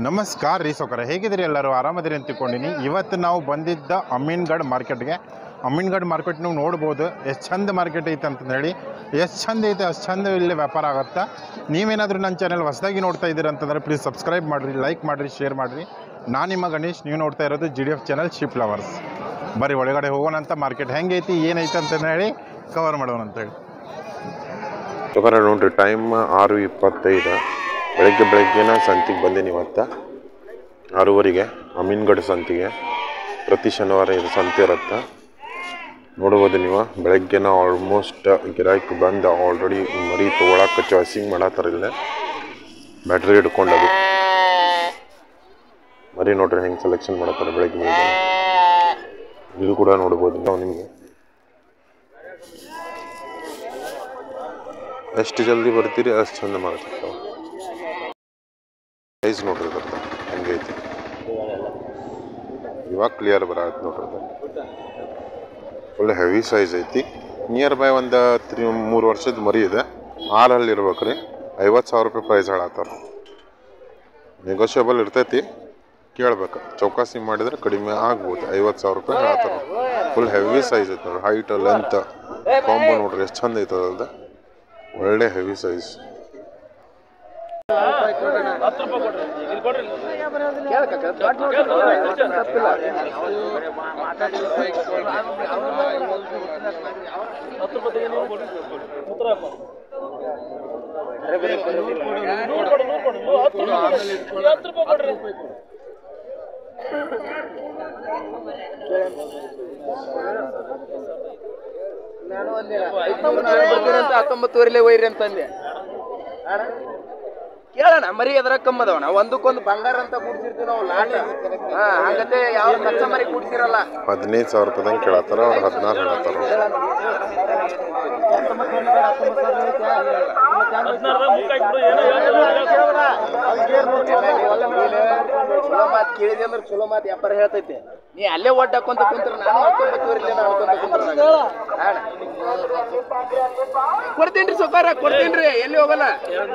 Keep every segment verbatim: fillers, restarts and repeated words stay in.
ನಮಸ್ಕಾರ ರೀ ಸೌಕರ, ಹೇಗಿದ್ದೀರಿ ಎಲ್ಲರೂ? ಆರಾಮದಿರಿ ಅಂತ ತಿಳ್ಕೊಂಡಿನಿ. ಇವತ್ತು ನಾವು ಬಂದಿದ್ದ ಅಮೀನ್ಗಢ ಮಾರ್ಕೆಟ್ಗೆ. ಅಮೀನ್ಗಢ ಮಾರ್ಕೆಟ್ ನೀವು ನೋಡ್ಬೋದು ಎಷ್ಟು ಚಂದ ಮಾರ್ಕೆಟ್ ಐತೆ ಅಂತ ಹೇಳಿ. ಎಷ್ಟು ಚಂದ ಐತೆ ಅಷ್ಟು ಚಂದ ಇಲ್ಲಿ ವ್ಯಾಪಾರ ಆಗುತ್ತೆ. ನೀವೇನಾದರೂ ನನ್ನ ಚಾನಲ್ ಹೊಸದಾಗಿ ನೋಡ್ತಾ ಇದ್ದೀರಿ ಅಂತಂದರೆ ಪ್ಲೀಸ್ ಸಬ್ಸ್ಕ್ರೈಬ್ ಮಾಡಿರಿ, ಲೈಕ್ ಮಾಡಿರಿ, ಶೇರ್ ಮಾಡಿರಿ. ನಾನು ನಿಮ್ಮ ಗಣೇಶ್, ನೀವು ನೋಡ್ತಾ ಇರೋದು G D F channel ship lovers. ಬರೀ ಒಳಗಡೆ ಹೋಗೋಣ ಅಂತ, ಮಾರ್ಕೆಟ್ ಹೆಂಗೈತಿ ಏನೈತೆ ಅಂತ ಹೇಳಿ ಕವರ್ ಮಾಡೋಣ ಅಂತೇಳಿ. ಸೌಕರ ನೋಡ್ರಿ, ಟೈಮ್ ಆರು ಇಪ್ಪತ್ತೈದು. ಬೆಳಗ್ಗೆ ಬೆಳಗ್ಗೆನ ಸಂತಿಗೆ ಬಂದೀನಿ. ಇವತ್ತು ಆರೂವರೆಗೆ ಅಮೀನ್ಗಢ ಸಂತಿಗೆ. ಪ್ರತಿ ಶನಿವಾರ ಇದು ಸಂತೆ ಇರುತ್ತೆ. ನೋಡ್ಬೋದು ನೀವು, ಬೆಳಗ್ಗೆನ ಆಲ್ಮೋಸ್ಟ್ ಗಿರಾಕಿ ಬಂದು ಆಲ್ರೆಡಿ ಮರಿ ತೊಗೊಳಕ್ಕೆ ಚಾಯ್ಸಿಂಗ್ ಮಾಡತ್ತಾರ. ಇಲ್ಲೇ ಬ್ಯಾಟ್ರಿ ಹಿಡ್ಕೊಂಡದು ಮರಿ ನೋಡ್ರಿ ಹೆಂಗೆ ಸೆಲೆಕ್ಷನ್ ಮಾಡತ್ತಾರೆ ಬೆಳಗ್ಗೆ ಬೆಳಗ್ಗೆ. ಇದು ಕೂಡ ನೋಡ್ಬೋದು ನಾವು. ನಿಮಗೆ ಎಷ್ಟು ಜಲ್ದಿ ಬರ್ತೀರಿ ಅಷ್ಟು ಚಂದ ಮಾಡ್ತಿರ್ತಾವೆ. ಸೈಜ್ ನೋಡ್ರಿ ಬರ್ತಾ ಹೆಂಗೈತಿ. ಇವಾಗ ಕ್ಲಿಯರ್ ಬರತ್ತೆ ನೋಡ್ರಿ. ಒಳ್ಳೆ ಹೆವಿ ಸೈಜ್ ಐತಿ. ನಿಯರ್ ಬೈ ಒಂದು ತ್ರೀ ಮೂರು ವರ್ಷದ ಮರಿ ಇದೆ. ಆರಲ್ಲಿ ಇರ್ಬೇಕು ರೀ. ಐವತ್ತು ಸಾವಿರ ರೂಪಾಯಿ ಪ್ರೈಸ್ ಹೇಳತ್ತಾರ. ನೆಗೋಷಿಯಬಲ್ ಇರ್ತೈತಿ, ಕೇಳ್ಬೇಕು. ಚೌಕಾಸಿ ಮಾಡಿದ್ರೆ ಕಡಿಮೆ ಆಗ್ಬೋದು. ಐವತ್ತು ಸಾವಿರ ರೂಪಾಯಿ ಹೇಳತ್ತಾರ. ಫುಲ್ ಹೆವಿ ಸೈಜ್ ಐತಿ ನೋಡ್ರಿ. ಹೈಟ್ ಲೆಂತ್ ಕಾಂಬೋ ನೋಡ್ರಿ ಎಷ್ಟು ಚಂದ ಐತದ. ಒಳ್ಳೆ ಹೆವಿ ಸೈಜ್. ಹತ್ತೊಂಬತ್ತುವರೆಲೆ ಒಯ್ರಿ ಅಂತಂದೆ. ಕೇಳೋಣ ಮರಿ ಎದ್ರ ಕಮ್ಮದವಣ. ಒಂದಕ್ಕೊಂದು ಬಂಗಾರ ಅಂತ ಕೂಡ್ಸಿರ್ತೀವಿ ನಾವು. ಲಾಟ್ ಹಾಗಂತೆ ಯಾವ ಕಚ್ಚ ಮರಿ ಕೂಡ್ಸಿರಲ್ಲ. ಹದಿನೈದು ಸಾವಿರ ರೂಪಾಯಿದಂಗೆ ಕೇಳತ್ತಾರ. ಅವ್ರು ಹದಿನಾರು ಹೇಳತ್ತಾರ. ಚಲೋ ಮಾತು ಕೇಳಿದೆ ಅಂದ್ರೆ ಚಲೋ ಮಾತು ವ್ಯಾಪಾರ ಹೇಳ್ತೈತಿ. ನೀ ಅಲ್ಲೇ ಒಡ್ಡ ಹಾಕೊಂತ ಕುಂತ್ರ ನಾನು ಹತ್ತೊಂಬತ್ತುವರೆಲೆ ಹಾಕೊಂತ ಕುಂತ್ರ ಕೊಡ್ತೀನ್ರಿ ಸೌಕಾರ, ಕೊಡ್ತೀನ್ರಿ. ಎಲ್ಲಿ ಹೋಗಲ್ಲ.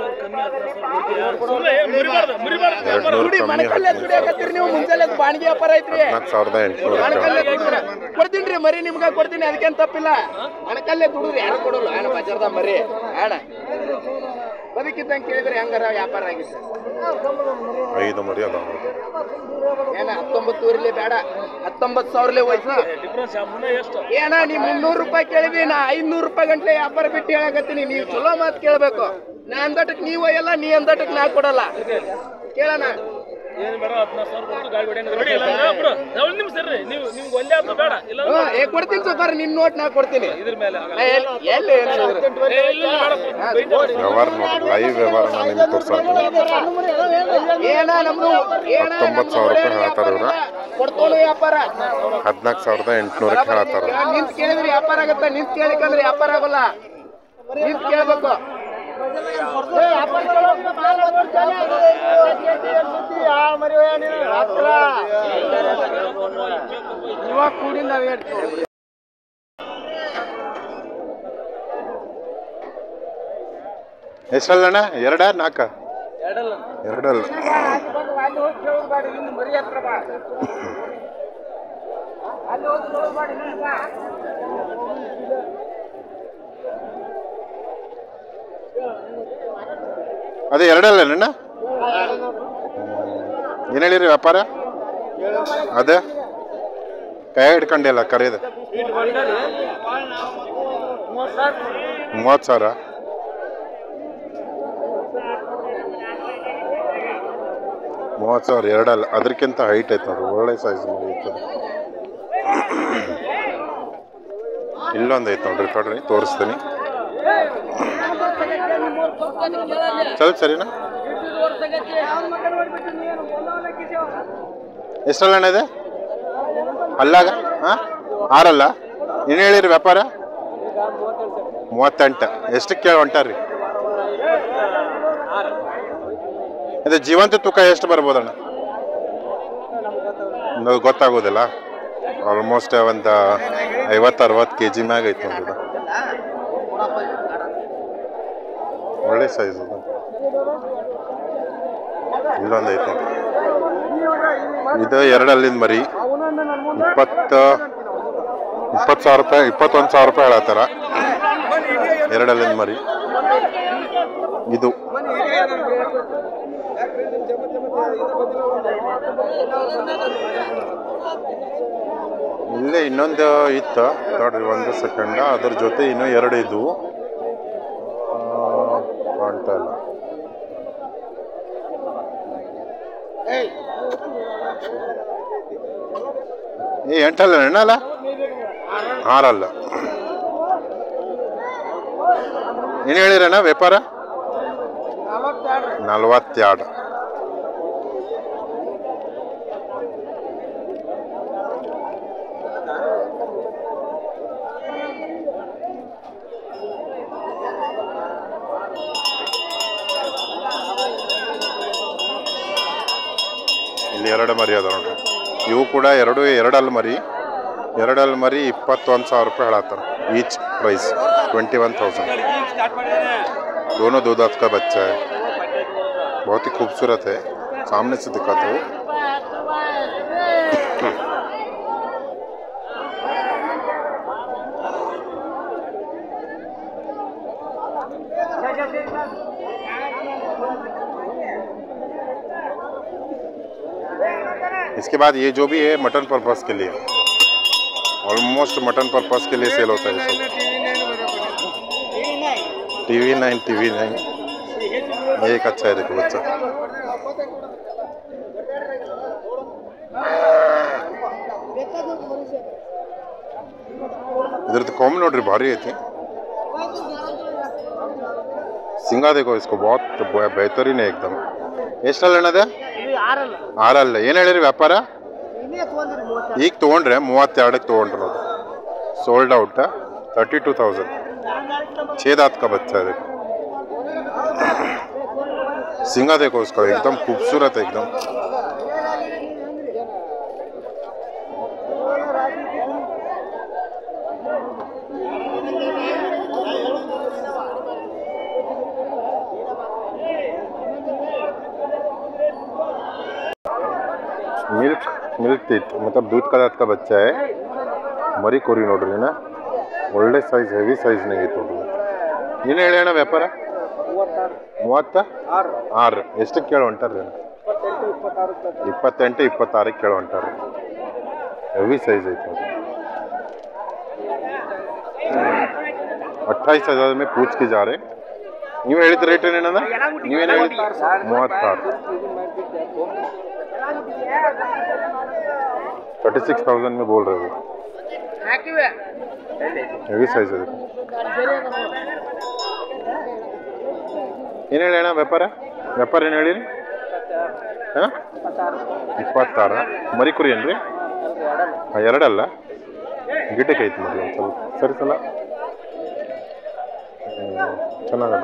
ಮಣಕಲ್ಲೇ ದುಡಿಯಾಕತ್ತೀರಿ ನೀವು. ಮುಂಚೆಲ್ಲ ಬಾಣಿಗೆ ವ್ಯಾಪಾರ ಐತ್ರಿ. ಕೊಡ್ತೀನ್ರಿ ಮರಿ ನಿಮ್ಗ ಕೊಡ್ತೀನಿ, ಅದಕ್ಕೇನು ತಪ್ಪಿಲ್ಲ. ಮಣಕಲ್ಲೇ ದುಡಿದ್ರಿ ಯಾರು ಕೊಡೋಲ್ಲ. ಆಣ ಬಜಾರ್ದ ಮರಿ ಆಣ ಬದುಕಿದ್ದಂಗೆ ಕೇಳಿದ್ರೆ ಹೆಂಗಾರ ವ್ಯಾಪಾರ ಆಗಿತ್ತು. ಐದು ಮರಿ ಅದ ಏನ ಹತ್ತೊಂಬತ್ತುವರೆಲೆ ಬೇಡ, ಹತ್ತೊಂಬತ್ತು ಸಾವಿರಲೆ ವಯಸ್ಸು ಏನ. ನೀ ಮುನ್ನೂರು ರೂಪಾಯಿ ಕೇಳಿದ್ವಿ, ನಾ ಐದ್ನೂರು ರೂಪಾಯಿ ಗಂಟ್ಲೆ ವ್ಯಾಪಾರ ಬಿಟ್ಟು ಹೇಳಕತ್ತೀನಿ. ನೀವು ಚಲೋ ಮಾತು ಕೇಳ್ಬೇಕು. ನಾ ಅಂದಟಕ್ ನೀವು ಒಯ್ಯಲ್ಲ, ನೀ ಅಂದಟಕ್ ನಾ ಕೊಡಲ್ಲ. ಕೇಳೋಣ ಕೊಡ್ತೀನಿ ಸೌಕರ್. ನಿಮ್ ನೋಟ್ ನಾ ಕೊಡ್ತೀನಿ. ಎಲ್ಲಿ ಏನ ನಮ್ದು ಹತ್ತೊಂಬತ್ತು ಸಾವಿರ ರೂಪಾಯಿ ಹೇಳತ್ತಾರ. ಇವ್ರ ಕೊಡ್ತೋಳು ವ್ಯಾಪಾರ ಹದಿನಾಲ್ಕು ಸಾವಿರದ ಎಂಟುನೂರಕ್ಕೆ ಹೇಳತ್ತಾರ. ನಿಂತ್ ಕೇಳಿದ್ರೆ ವ್ಯಾಪಾರ ಆಗತ್ತ. ನಿಂತ್ ಕೇಳಿಕಂದ್ರೆ ವ್ಯಾಪಾರ ಆಗಲ್ಲ. ನಿಂತ್ ಕೇಳ್ಬೇಕು. ಇವಾಗ ಕೂಡಿ ನಾವ್ ಹೇಳ್ತೀವಿ. ಎಷ್ಟಲ್ಲಣ್ಣ? ಎರಡ ನಾಲ್ಕ? ಎರಡಲ್ಲ. ಅದೇ ಎರಡಲ್ಲ ಅಣ್ಣ? ಏನು ಹೇಳಿರಿ ವ್ಯಾಪಾರ? ಅದೇ ಕೈ ಹಿಡ್ಕೊಂಡಿಲ್ಲ ಕರೆಯದು. ಮೂವತ್ತು ಸಾವಿರ. ಮೂವತ್ತು ಸಾವಿರ ಎರಡಲ್ಲ. ಅದಕ್ಕಿಂತ ಹೈಟ್ ಐತೆ ನೋಡ್ರಿ. ಒಳ್ಳೆ ಸೈಜ್ ಮಾಡಿ ಐತದ. ಇಲ್ಲೊಂದು ಐತೆ ನೋಡ್ರಿ. ನೋಡ್ರಿ ತೋರಿಸ್ತೀನಿ. ಚಲ್ ಸರಿನಾ? ಎಷ್ಟಲ್ಲ ಅಣ್ಣ ಇದೆ ಅಲ್ಲಾಗ? ಹಾಂ ಆರಲ್ಲ. ಏನು ಹೇಳಿರಿ ವ್ಯಾಪಾರ? ಮೂವತ್ತೆಂಟು. ಎಷ್ಟಕ್ಕೆ ಕೇಳಿ ಹೊಂಟಾರ್ರಿ? ಅದೇ ಜೀವಂತ ತೂಕ ಎಷ್ಟು ಬರ್ಬೋದಣ್ಣ? ಅದು ಗೊತ್ತಾಗೋದಿಲ್ಲ. ಆಲ್ಮೋಸ್ಟ್ ಒಂದು ಐವತ್ತು ಅರವತ್ತು ಕೆ ಜಿ ಮ್ಯಾಗ ಐತೆ ನೋಡ್ರಿ. ಒಳ್ಳೆ ಸೈಜ್ ಅದು. ಇಲ್ಲೊಂದು ಐತೆ ಇದು ಎರಡಲ್ಲಿಂದ ಮರಿ ಇಪ್ಪತ್ತು ಇಪ್ಪತ್ತು ಸಾವಿರ ರೂಪಾಯಿ ಇಪ್ಪತ್ತೊಂದು ಸಾವಿರ ರೂಪಾಯಿ ಹೇಳತ್ತಾರ ಎರಡಲ್ಲಿಂದ ಮರಿ. ಇದು ಇಲ್ಲೇ ಇನ್ನೊಂದು ಇತ್ತು ನೋಡ್ರಿ, ಒಂದು ಸೆಕೆಂಡ. ಅದ್ರ ಜೊತೆ ಇನ್ನೂ ಎರಡು ಇದ್ವು, ಕಾಣ್ತಾ ಇಲ್ಲ. ಏ ಎಂಟಲ್ಲ ಹೆಣ್ಣಲ್ಲ, ಆರಲ್ಲ. ಏನು ಹೇಳಿರಣ್ಣ ವ್ಯಾಪಾರ? ನಲ್ವತ್ತೆರಡು. ಇಲ್ಲಿ ಎರಡು ಮರಿ ಅದ ನೋಡ್ರಿ. ಇವು ಕೂಡ ಎರಡು ಎರಡಲ್ಲಿ ಮರಿ ಎರಡಲ್ಲಿ ಮರಿ ಇಪ್ಪತ್ತೊಂದು ಸಾವಿರ ರೂಪಾಯಿ ಹೇಳತ್ತಾರ each price twenty one thousand. दोनों दो दांत का बच्चा है, बहुत ही खूबसूरत है, सामने से दिखाता हूँ। इसके बाद ये जो भी है मटन पर्पस के लिए, ऑलमोस्ट मटन पर्पस के लिए सेल होता है सब। टीवी नाइन टीवी नाइन एक अच्छा है, देखो बच्चा। इधर तो कॉमन नोड्री भारी है। सिंगा देखो इसको, बहुत बेहतरीन है एकदम। ಎಷ್ಟಲ್ಲ ಅಣ್ಣದ? ಆರಲ್ಲ. ಏನು ಹೇಳಿರಿ ವ್ಯಾಪಾರ? ಈಗ ತೊಗೊಂಡ್ರೆ ಮೂವತ್ತೆರಡಕ್ಕೆ ತೊಗೊಂಡ್ರೆ ಅದು सोल्ड आउट है। थर्टी टू थाउजेंड छः दांत का बच्चा है। देखो सिंगा देखो उसका, एकदम खूबसूरत है एकदम। मिल्क मिल्क टीथ मतलब दूध का दांत का बच्चा है। मरी कोरी नोड्री ना, ಒಳ್ಳೆ ಸೈಜ್, ಹೆವಿ ಸೈಜ್ನಾಗ ಐತೆ ನೋಡ್ರಿ। ಏನು ಹೇಳಿ ಅಣ್ಣ ವ್ಯಾಪಾರ? ಮೂವತ್ತ ಆರು. ಎಷ್ಟಕ್ಕೆ ಕೇಳಿ ಹೊಂಟಾರ್ರಿ? ಇಪ್ಪತ್ತೆಂಟು ಇಪ್ಪತ್ತಾರಕ್ಕೆ ಕೇಳಿ ಹೊಂಟಾರ್ರಿ। ಹೆವಿ ಸೈಜ್ ಐತೆ ನೋಡ್ರಿ। अट्ठाईस हजार में पूछ के जा रहे। ನೀವು ಹೇಳಿದ ರೇಟ್ ಏನೇನದ? ನೀವೇನು ಹೇಳಿ? ಮೂವತ್ತಾರು। थर्टी सिक्स थाउजेंड में बोल रहे हो। ಹೆವಿ ಸೈಜ್ ಇದೆ। ಏನು ಹೇಳಿ ಅಣ್ಣ ವ್ಯಾಪಾರ? ವ್ಯಾಪಾರ ಏನು ಹೇಳಿರಿ? ಹಾಂ ಇಪ್ಪತ್ತಾರ. ಮರಿ ಕುರಿ ಏನ್ರಿ? ಹಾಂ ಎರಡಲ್ಲ, ಗಿಟಕ್ಕೆ ಐತಿ ಮರಿ ಒಂದು ಸ್ವಲ್ಪ ಸರಿ ಸಲ ಚೆನ್ನಾಗದ।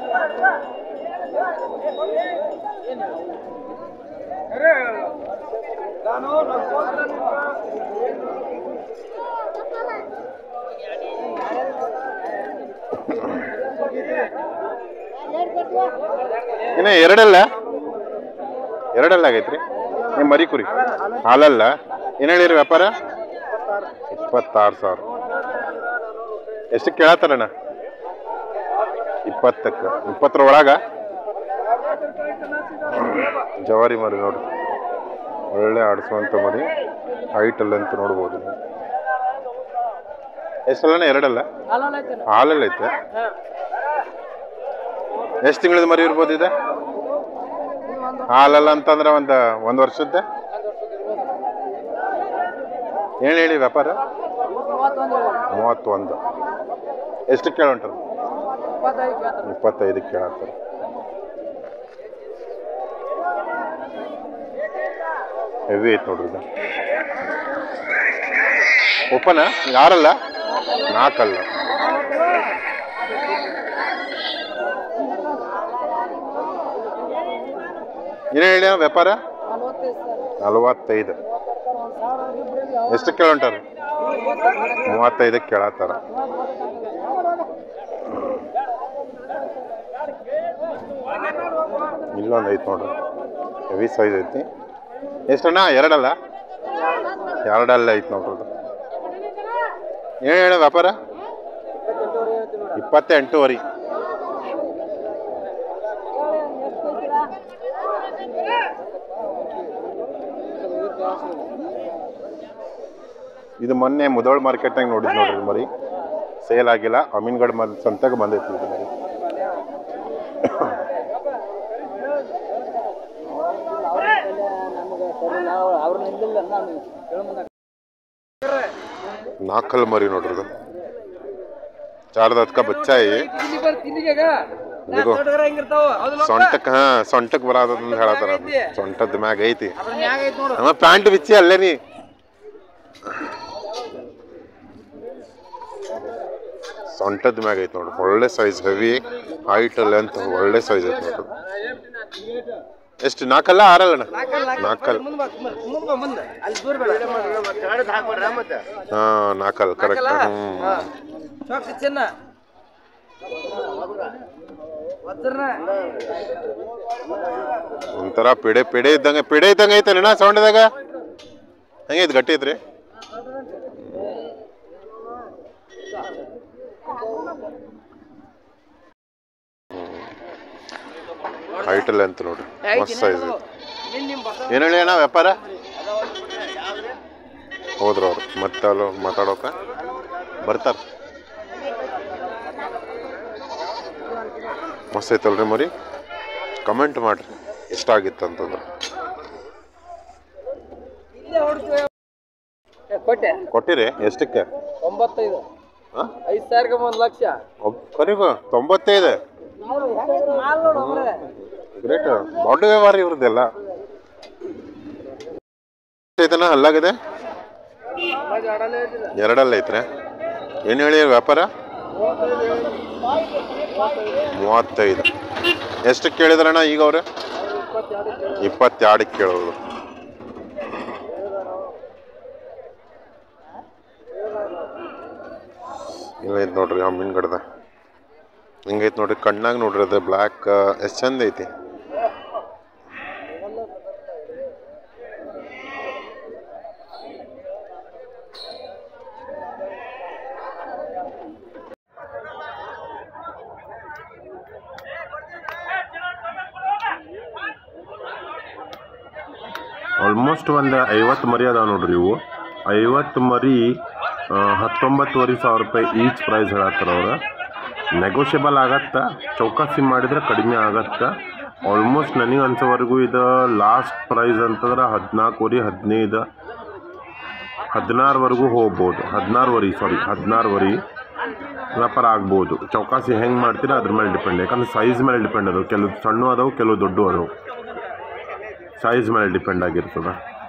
ಇನ್ನು ಎರಡಲ್ಲ ಎರಡಲ್ಲ ಆಗೈತ್ರಿ ನಿಮ್ಮ ಮರಿ ಕುರಿ? ಹಾಲಲ್ಲ. ಏನು ಹೇಳಿರಿ ವ್ಯಾಪಾರ? ಇಪ್ಪತ್ತಾರು ಸಾವಿರ. ಎಷ್ಟಕ್ಕೆ ಕೇಳತ್ತಾರಣ್ಣ? ಇಪ್ಪತ್ತಕ್ಕೆ. ಇಪ್ಪತ್ತರ ಒಳಗ ಜವಾರಿ ಮರಿ ನೋಡ್ರಿ, ಒಳ್ಳೆ ಆಡಿಸುವಂಥ ಮರಿ, ಹೈಟಲ್ಲಂತ ನೋಡ್ಬೋದು ನೀವು। ಎಷ್ಟಲ್ಲಣ್ಣ? ಎರಡಲ್ಲ, ಹಾಲಲ್ಲ ಐತೆ। ಎಷ್ಟು ತಿಂಗಳದ ಮರಿ ಇರ್ಬೋದು ಇದೆ? ಹಾಲಲ್ಲ ಅಂತಂದ್ರೆ ಒಂದು ಒಂದು ವರ್ಷದ್ದೆ? ಏನು ಹೇಳಿ ವ್ಯಾಪಾರ? ಮೂವತ್ತೊಂದು. ಎಷ್ಟಕ್ಕೆ ಕೇಳೋಂಟಾರ? ಇಪ್ಪತ್ತೈದಕ್ಕೆ ಕೇಳತ್ತಾರೆ। ಹೆವಿ ಐತೆ ನೋಡ್ರಿ ಇದು। ಓಪನ ಯಾರಲ್ಲ? ನಾಲ್ಕಲ್ಲ. ಏನು ಹೇಳಿ ವ್ಯಾಪಾರ? ನಲವತ್ತೈದು. ಎಷ್ಟಕ್ಕೆ ಕೇಳೋಂಟಾರ? ಮೂವತ್ತೈದಕ್ಕೆ ಕೇಳತ್ತಾರ। ಇಲ್ಲೊಂದು ಐತೆ ನೋಡ್ರಿ, ಹೆವಿ ಸೈಜ್ ಐತಿ। ಎಷ್ಟಣ್ಣ ಎರಡಲ್ಲ ಎರಡಲ್ಲ ಐತೆ ನೋಡ್ರಿ ಏನು ಹೇಳ ವ್ಯಾಪಾರ ಇಪ್ಪತ್ತೆಂಟೂವರೆ ಇದು ಮೊನ್ನೆ ಮುದೋಳ್ ಮಾರ್ಕೆಟ್ನಾಗ ನೋಡಿದ್ ನೋಡ್ರಿ ಮರಿ ಸೇಲ್ ಆಗಿಲ್ಲ ಅಮೀನ್ಗಢ ಮಲ್ ಸಂತೆಗೆ ಬಂದೈತಿ ಇದು ಮರಿ ನಾಲ್ಕಲ್ ಮರಿ ನೋಡ್ರಿ ಇದು ಚಾರ್ ದತ್ಕ ಬಚ್ಚಾ ಐ ಸೊಂಟಕ್ ಹಾ ಸೊಂಟಕ್ ಬರಾದಂತ ಹೇಳತ್ತಾರ ಸೊಂಟದ ಮ್ಯಾಗ ಐತಿ ನಮ್ಮ ಪ್ಯಾಂಟ್ ಬಿಚ್ಚಿ ಅಲ್ಲೇ ನೀ ಸೊಂಟದ ಮ್ಯಾಗ ಐತಿ ನೋಡ್ರಿ ಒಳ್ಳೆ ಸೈಜ್ ಹೆವಿ ಹೈಟ್ ಲೆಂತ್ ಒಳ್ಳೆ ಸೈಜ್ ಐತಿ ನೋಡ್ರಿ ಎಷ್ಟು ನಾಲ್ಕಲ್ಲ ಆರಲ್ಲ ನಾಲ್ಕಲ್ ಹಾ ನಾಲ್ಕಲ್ ಕರೆಕ್ಟ್ ಹ್ಮ್ ಒಂಥರ ಪಿಡೆ ಪಿಡೆ ಇದ್ದಂಗ ಪಿಡೆ ಇದ್ದಂಗ ಐತೇನ ಸೌಂಡ್ದಾಗ ಹೆಂಗೈತಿ ಗಟ್ಟಿ ಐತ್ರಿ ಹೈಟ್ ಲೆಂತ್ ನೋಡ್ರಿ ಮಸ್ತ್ ಸೈಜ್ ಏನ್ ಹೇಳಿ ಅಣ್ಣ ವ್ಯಾಪಾರ ಹೋದ್ರ ಅವ್ರು ಮತ್ತೆ ಅಲ್ಲೋ ಮಾತಾಡೋಕ ಬರ್ತಾರ ಮಸ್ತ್ ಐತಲ್ರಿ ಮರಿ ಕಮೆಂಟ್ ಮಾಡ್ರಿ ಇಷ್ಟ ಆಗಿತ್ತು ಅಂತಂದ್ರೆ ಕೊಟ್ಟಿರಿ ಎಷ್ಟಕ್ಕೆ ತೊಂಬತ್ತೈದು ಐದು ಸಾವಿರಕ್ಕೆ ಒಂದು ಲಕ್ಷ ಕರಿಗೋ ತೊಂಬತ್ತೈದು ಗ್ರೇಟ್ ದೊಡ್ಡ ವ್ಯವಹಾರ ಇವ್ರದ್ದೆಲ್ಲ ಐತನ ಅಲ್ಲಾಗಿದೆ ಎರಡಲ್ಲ ಐತ್ರಿ ಏನು ಹೇಳಿ ವ್ಯಾಪಾರ ಮೂವತ್ತೈದು ಎಷ್ಟಕ್ಕೆ ಕೇಳಿದ್ರಣ್ಣ ಈಗ ಅವ್ರು ಇಪ್ಪತ್ತೆರಡಕ್ಕೆ ಕೇಳೋದು ಹಿಂಗೈತೆ ನೋಡ್ರಿ ಅಮ್ಮಿನಗಡದ ಹಿಂಗೈತೆ ನೋಡ್ರಿ ಕಣ್ಣಾಗ ನೋಡ್ರಿ ಅದು ಬ್ಲ್ಯಾಕ್ ಎಷ್ಟು ಚಂದ ಐತಿ ಆಲ್ಮೋಸ್ಟ್ ಒಂದು ಐವತ್ತು ಮರಿ ಅದಾವ ನೋಡ್ರಿ ಇವು ಐವತ್ತು ಮರಿ ಹತ್ತೊಂಬತ್ತುವರೆ ಸಾವಿರ ರೂಪಾಯಿ ಈಚ್ ಪ್ರೈಸ್ ಹೇಳತ್ತಾರ ಅವ್ರು ನೆಗೋಷಿಯಬಲ್ ಆಗತ್ತಾ ಚೌಕಾಸಿ ಮಾಡಿದ್ರೆ ಕಡಿಮೆ ಆಗತ್ತಾ ಆಲ್ಮೋಸ್ಟ್ ನನಗೆ ಅನ್ಸೋವರೆಗೂ ಇದು ಲಾಸ್ಟ್ ಪ್ರೈಸ್ ಅಂತಂದ್ರೆ ಹದಿನಾಲ್ಕುವರೆ ಹದಿನೈದು ಹದಿನಾರವರೆಗೂ ಹೋಗ್ಬೋದು ಹದಿನಾರುವರೆ ಸಾರಿ ಹದಿನಾರುವರೆ ವ್ಯಾಪಾರ ಆಗ್ಬೋದು ಚೌಕಾಸಿ ಹೆಂಗೆ ಮಾಡ್ತೀರಾ ಅದ್ರ ಮೇಲೆ ಡಿಪೆಂಡ್ ಯಾಕಂದ್ರೆ ಸೈಜ್ ಮೇಲೆ ಡಿಪೆಂಡ್ ಅದಾವೆ ಕೆಲವು ಸಣ್ಣ ಅದಾವೆ ಕೆಲವು ದೊಡ್ಡ ಅದಾವೆ ಸೈಜ್ ಮೇಲೆ ಡಿಪೆಂಡ್ ಆಗಿರ್ತದೆ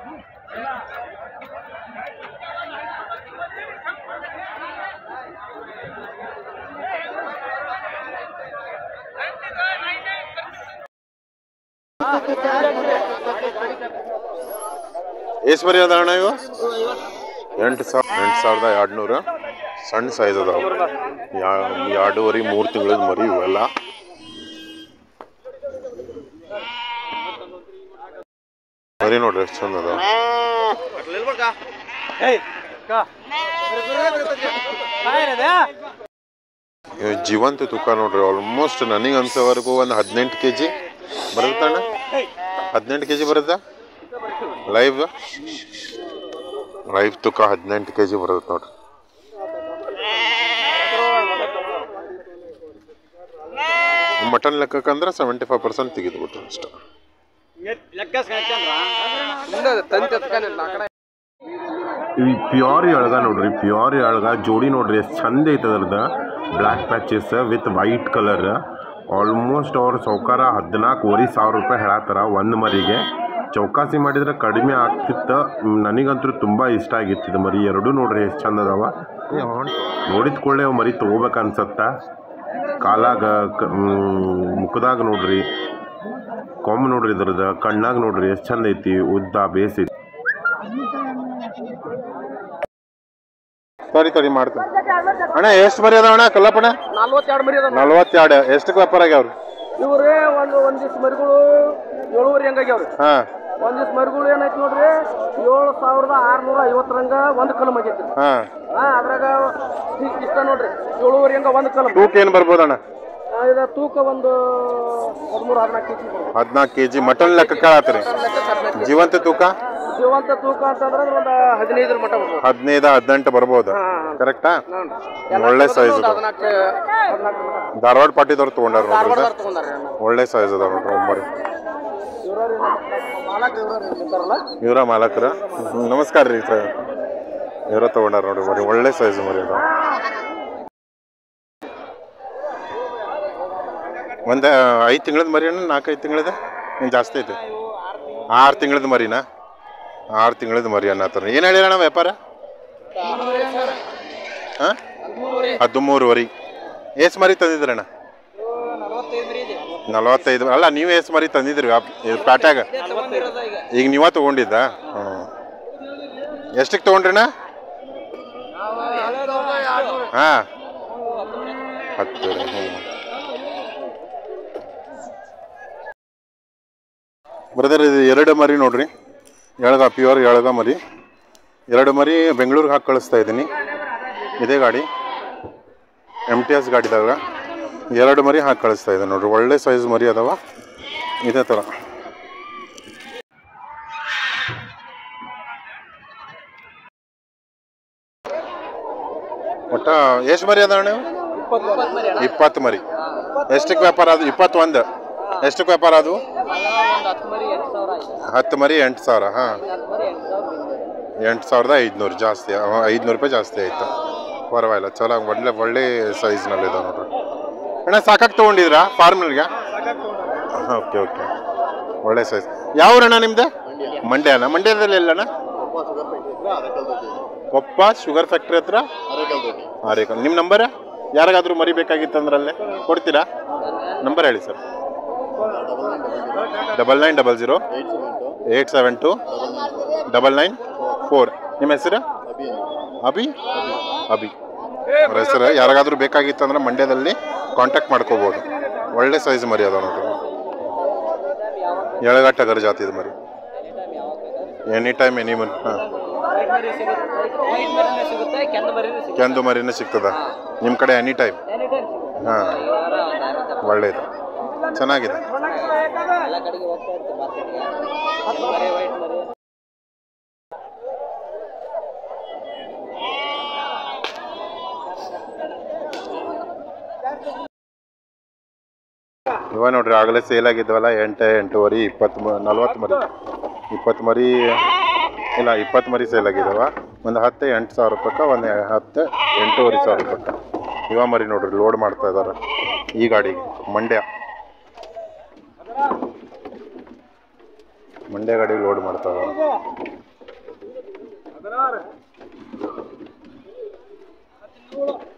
ಎಷ್ಟು ಮರಿ ಅದ ಅಣ್ಣ ಇವು ಎಂಟು ಸಾವಿರ ಎಂಟು ಸಾವಿರದ ಎರಡುನೂರು ಸಣ್ಣ ಸೈಜ್ ಅದಾವ ಎರಡೂವರೆ ಮೂರು ತಿಂಗಳದ ಮರಿ ಇವೆಲ್ಲ ಮರಿ ನೋಡ್ರಿ ಎಷ್ಟು ಚಂದ ಅದಾವ ಜೀವಂತ ತೂಕ ನೋಡ್ರಿ ಆಲ್ಮೋಸ್ಟ್ ನನಗೆ ಅನ್ಸೋವರೆಗೂ ಒಂದು ಹದಿನೆಂಟು ಕೆ ಜಿ ಬರುತ್ತಣ್ಣ ಹದಿನೆಂಟು ಕೆ ಜಿ ಬರುತ್ತಾ ಲೈವ್ ಲೈವ್ ತೂಕ ಹದಿನೆಂಟು ಕೆ ಜಿ ಬರುತ್ತೆ ನೋಡ್ರಿ ಮಟನ್ ಲೆಕ್ಕಕ್ಕಂದ್ರೆ ಸೆವೆಂಟಿ ಫೈವ್ ಪರ್ಸೆಂಟ್ ತೆಗೆದುಬಿಟ್ರು ಅಷ್ಟ ಈ ಪ್ಯೂರ್ ಎಳ್ಗ ನೋಡ್ರಿ ಪ್ಯೂರ್ ಎಳ್ಗ ಜೋಡಿ ನೋಡ್ರಿ ಎಷ್ಟು ಚಂದ ಐತೆ ಅದ್ರದ್ದು black patches with white colour almost ಅವ್ರ ಸೌಕಾರ ಹದಿನಾಲ್ಕುವರೆ ಸಾವಿರ ರೂಪಾಯಿ ಹೇಳತ್ತಾರ ಒಂದು ಮರಿಗೆ ಚೌಕಾಸಿ ಮಾಡಿದ್ರೆ ಕಡಿಮೆ ಆಗ್ತಿತ್ತು ನನಗಂತೂ ತುಂಬ ಇಷ್ಟ ಆಗಿತ್ತು ಇದು ಮರಿ ಎರಡೂ ನೋಡ್ರಿ ಎಷ್ಟು ಚಂದ ಅದಾವ ನೋಡಿದ ಕೂಡಲೇ ಅವು ಮರಿ ತೊಗೋಬೇಕು ಅನ್ಸತ್ತ ಕಾಲಾಗ ಮುಖದಾಗ ನೋಡ್ರಿ ಕೊಂಬ್ ನೋಡ್ರಿ ಇದ್ರದ್ದು ಕಣ್ಣಾಗ ನೋಡ್ರಿ ಎಷ್ಟು ಚಂದ ಐತಿ ಉದ್ದ ಬೇಸೈತಿ ಸರಿ ಸರಿ ಮಾಡ್ತೀನಿ ಅಣ್ಣ ಎಷ್ಟು ಮರಿ ಅದಾವ ಅಣ್ಣ ಕಲ್ಲಪ್ಪಣ್ಣ ನಲ್ವತ್ತೆರಡು ಮರಿ ಅದ ನಲ್ವತ್ತೆರಡು ಎಷ್ಟಕ್ಕೆ ವ್ಯಾಪಾರ ಆಗ್ಯಾವ್ರಿ ಇವ್ರೆ ಒಂದು ಒಂದಿಷ್ಟು ಮರಿಗಳು ಏಳುವರೆ ಹಂಗಾಗ್ಯಾವ್ರಿ ಹಾಂ ಒಂದಿವ್ಸ ಮರಿಗಳು ಏನೈತಿ ನೋಡ್ರಿ ಏಳು ಸಾವಿರದ ಆರ್ನೂರ ಐವತ್ತರಂಗ ಒಂದು ಕಲಮ್ ಆಗೈತಿ. ಹಾ ಹಾ ಅದ್ರಾಗ ಇಷ್ಟ ನೋಡ್ರಿ ಏಳುವರೆ ಹಂಗ ಒಂದು ಕಲಮ್. ತೂಕ ಏನು ಬರ್ಬೋದಣ್ಣ? ಇದು ತೂಕ ಒಂದು ಹದಿಮೂರು ಹದಿನಾಲ್ಕು ಕೆಜಿ. ಹದಿನಾಲ್ಕು ಕೆಜಿ ಮಟನ್ ಲೆಕ್ಕ ಕೇಳತ್ತೀರಿ. ಜೀವಂತ ತೂಕ ಜೀವಂತ ತೂಕ ಅಂತಂದ್ರೆ ಒಂದು ಹದಿನೈದರ ಮಟ್ಟ ಬರ್ಬೋದು. ಹದಿನೈದು ಹದಿನೆಂಟು ಬರ್ಬೋದು. ಕರೆಕ್ಟಾ? ಒಳ್ಳೆ ಸೈಜ್. ಧಾರವಾಡ ಪಾಟಿದವ್ರು ತಗೊಂಡಾರ ನೋಡ್ರಿ. ಒಳ್ಳೆ ಸೈಜ್ ಅದ ನೋಡ್ರಿ ಮರಿ. ಇವರ ಮಾಲಕರ ನಮಸ್ಕಾರ ರೀ ಸರ್. ಇವರ ತಗೊಂಡಾರ ನೋಡ್ರಿ ಮರಿ. ಒಳ್ಳೆ ಸೈಜ್ ಮರಿ ಅದ. ಒಂದು ಐದು ತಿಂಗಳದ ಮರಿ ಅಣ್ಣ? ನಾಲ್ಕೈದು ತಿಂಗಳದ ಏನು ಜಾಸ್ತಿ ಐತೆ? ಆರು ತಿಂಗಳದ ಮರಿನಾ? ಆರು ತಿಂಗಳದ ಮರಿ ಅನ್ನತ್ತಾರ. ಏನು ಹೇಳಿರಣ್ಣ ವ್ಯಾಪಾರ? ಹಾಂ ಹದಿಮೂರುವರೆ. ಏಸ್ ಮರಿ ತಂದಿದ್ರಣ್ಣ? ನಲವತ್ತೈದು. ಅಲ್ಲ ನೀವು ಏಸ್ ಮರಿ ತಂದಿದ್ರಿ ಪ್ಯಾಟ್ಯಾಗ? ಈಗ ನೀವ ತಗೊಂಡಿದ್ದ? ಹ್ಞೂ. ಎಷ್ಟಕ್ಕೆ ತೊಗೊಂಡ್ರಿಣ್ಣ? ಹಾಂ ಹತ್ತು. ಹ್ಞೂ ಬ್ರದರ್, ಇದು ಎರಡು ಮರಿ ನೋಡ್ರಿ. ಎಳಗ ಪ್ಯೂರ್ ಎಳಗ ಮರಿ. ಎರಡು ಮರಿ ಬೆಂಗಳೂರಿಗೆ ಹಾಕಿ ಕಳಿಸ್ತಾ ಇದ್ದೀನಿ. ಇದೇ ಗಾಡಿ ಎಮ್ ಟಿ ಎಸ್ ಗಾಡಿದಾಗ ಎರಡು ಮರಿ ಹಾಕಿ ಕಳಿಸ್ತಾ ಇದ್ದೀನಿ ನೋಡ್ರಿ. ಒಳ್ಳೆ ಸೈಜ್ ಮರಿ ಅದಾವ ಇದೇ ಥರ. ಒಟ್ಟ ಎಷ್ಟು ಮರಿ ಅದಾವ ನೀವು? ಇಪ್ಪತ್ತು ಮರಿ. ಎಷ್ಟಕ್ಕೆ ವ್ಯಾಪಾರ ಅದು? ಇಪ್ಪತ್ತೊಂದು. ಎಷ್ಟಕ್ಕೆ ವ್ಯಾಪಾರ ಅದು? ಹತ್ತು ಮರಿ ಎಂಟು ಸಾವಿರ. ಹಾಂ ಎಂಟು ಸಾವಿರದ ಐದುನೂರು ಜಾಸ್ತಿ. ಐದುನೂರು ರೂಪಾಯಿ ಜಾಸ್ತಿ ಆಯಿತು. ಪರವಾಗಿಲ್ಲ, ಚಲೋ ಒಳ್ಳೆ ಒಳ್ಳೆ ಸೈಜ್ನಲ್ಲಿ ಇದಾವೆ ನೋಡ್ರಿ. ಅಣ್ಣ ಸಾಕಾಗಿ ತೊಗೊಂಡಿದ್ರಾ ಫಾರ್ಮ್ನಲ್ಲಿಗೆ? Okay okay. ಒಳ್ಳೆ ಸೈಜ್. ಯಾವೂರಣ್ಣ ನಿಮ್ದು? ಮಂಡ್ಯನ? ಮಂಡ್ಯದಲ್ಲಿ ಎಲ್ಲಣ್ಣ? ಕೊಪ್ಪ ಶುಗರ್ ಫ್ಯಾಕ್ಟ್ರಿ ಹತ್ರ ಆರೇಕಲ್. ನಿಮ್ಮ ನಂಬರ್ ಯಾರಿಗಾದ್ರೂ ಮರಿ ಬೇಕಾಗಿತ್ತಂದ್ರಲ್ಲೇ ಕೊಡ್ತೀರಾ? ನಂಬರ್ ಹೇಳಿ sir. Double nine double zero eight seven two double nine four. ನಿಮ್ಮ ಹೆಸರು? ಅಭಿ. ಅಭಿ ಅವ್ರ ಹೆಸರು. ಯಾರಿಗಾದ್ರೂ ಬೇಕಾಗಿತ್ತಂದ್ರೆ ಮಂಡ್ಯದಲ್ಲಿ ಕಾಂಟ್ಯಾಕ್ಟ್ ಮಾಡ್ಕೋಬೋದು. ಒಳ್ಳೆ ಸೈಜ್ ಮರಿ ಅದ ನೋಡ್ರಿ. ಎಳಗಟ್ಟಗರ ಜಾತಿದ ಮರಿ. ಎನಿ ಟೈಮ್ ಎನಿ ಮರಿ. ಹಾಂ ಕೆಂದು ಮರಿನೇ ಸಿಗ್ತದ ನಿಮ್ಮ ಕಡೆ ಎನಿ ಟೈಮ್? ಹಾಂ ಒಳ್ಳೇದು, ಚೆನ್ನಾಗಿದೆ. ಇವ ನೋಡ್ರಿ ಆಗಲೇ ಸೇಲ್ ಆಗಿದ್ವಲ್ಲ ಎಂಟು ಎಂಟೂವರೆ ಇಪ್ಪತ್ತು ಮ ನಲ್ವತ್ತು ಮರಿ. ಇಪ್ಪತ್ತು ಮರಿ ಇಲ್ಲ ಇಪ್ಪತ್ತು ಮರಿ ಸೇಲ್ ಆಗಿದ್ದಾವ. ಒಂದು ಹತ್ತು ಎಂಟು ಸಾವಿರ ರೂಪಾಯ್ಕ, ಒಂದು ಹತ್ತು ಎಂಟೂವರೆ ಸಾವಿರ ರೂಪಾಯ್ಕ ಇವ ಮರಿ ನೋಡ್ರಿ ಲೋಡ್ ಮಾಡ್ತಾ ಇದ್ದಾರೆ ಈ ಗಾಡಿಗೆ. ಮಂಡ್ಯ ಮಂಡ್ಯ ಗಾಡಿಗೆ ಲೋಡ್ ಮಾಡ್ತಾ ಇದ್ದಾರೆ.